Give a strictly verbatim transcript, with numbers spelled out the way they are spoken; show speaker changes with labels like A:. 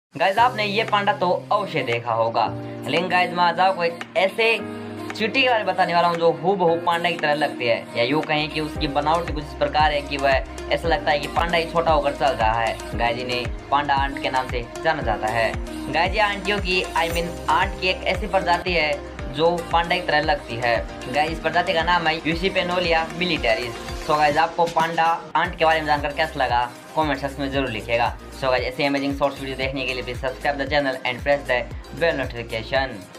A: Guys आपने ये पांडा तो अवश्य देखा होगा, लेकिन गाइज मैं आज आपको एक ऐसे चींटी के बारे में बताने वाला हूँ जो हूबहू पांडा की तरह लगती है, या यूँ कहें कि उसकी बनावट कुछ इस प्रकार है कि वह ऐसा लगता है कि पांडा ही छोटा होकर चल रहा है। गाइज इन्हें पांडा आंट के नाम से जाना जाता है। गाइज ये आंटियों की आई मीन आंट की एक ऐसी प्रजाति है जो पांडा की तरह लगती है। गाइज इस प्रजाति का नाम है यूसिपेनोलिया मिलिटरीज। सो गाइज आपको पांडा आंट के बारे में जानकर कैसा लगा कमेंट सेक्शन में जरूर लिखिएगा। सो गाइज ऐसे अमेजिंग शॉर्ट्स वीडियो देखने के लिए please subscribe the channel and press the bell notification.